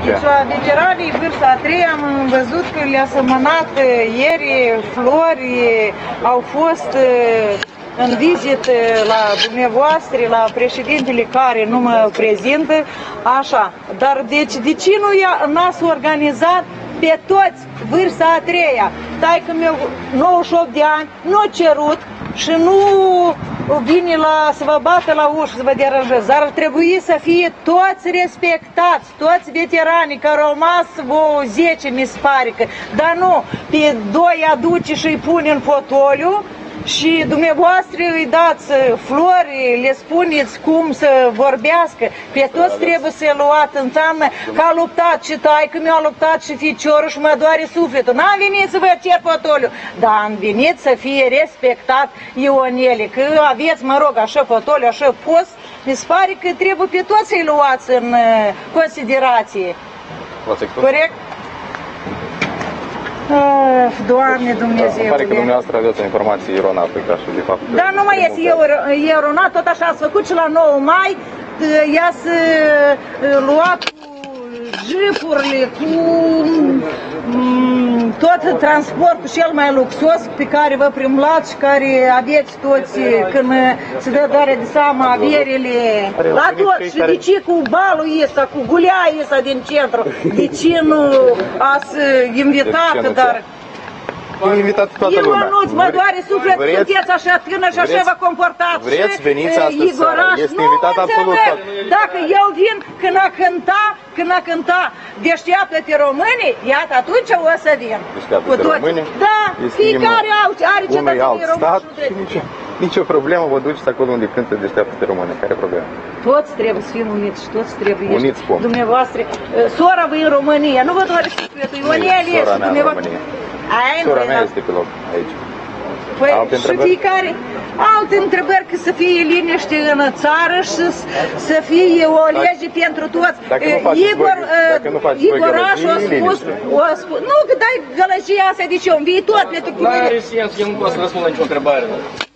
Deci la veteranii vârsta a treia am văzut că le-a semănat ieri flori, au fost în vizită la dumneavoastră, la președintele care nu mă prezintă, așa. Dar deci de ce nu n-ați organizat pe toți vârsta a treia? Taică meu 98 de ani, nu cerut și nu vine să vă bată la ușă, să vă deranjeze, dar ar trebui să fie toți respectați, toți veteranii care au rămas vreo 10, mi se pare că, dar nu, pe doi aduce și îi pune în fotoliu și dumneavoastră îi dați flori, le spuneți cum să vorbească, pe toți trebuie să-i luat, înseamnă că a luptat și taică mi-a luptat și ficiorul și mă doare sufletul. N-am venit să vă cer fotoliu, dar am venit să fie respectat Ionele, că aveți, mă rog, așa fotoliu, așa post, mi se pare că trebuie pe toți să-i luați în considerație. Corect? Doamne Dumnezeu. Pare că dumneavoastră aveți o informație eronată, ca și de fapt. Dar nu mai este eronat, tot așa ați făcut și la 9 mai, i-ați luat cu jeepurile, cu tot transportul cel mai luxos pe care vă primlați și care aveți toți când se dă dare de seama averile. La tot, și de ce cu balul ăsta, cu gulea ăsta din centru, de ce nu ați invitat, dar... Am invitat toată lumea. Eu nu-ți mă doare sufletul, sunteți așa tânăr și așa vă comportați. Vreți, veniți astăzi seara, este invitat absolut tot. Dacă eu vin când a cânta Deșteaptă-te români, iată atunci o să vin. Deșteaptă-te români? Da, fiecare are cetățenii români. Nicio problemă, vă duceți acolo unde cântă Deșteaptă-te români, care e problema? Toți trebuie să fim uniți și toți trebuie uniți cum? Dumneavoastră, sora vă în România, nu vă doare sufletul, Ionele sora mea în România. Sora mea este pe loc aici. Păi și fiecare alte întrebări, că să fie liniște în țară și să fie o lege pentru toți. Igor Aș a spus, nu că dai gălăgia asta, de ce, în viitor, pentru că... Nu are sens, eu nu pot să răspund la nicio întrebare.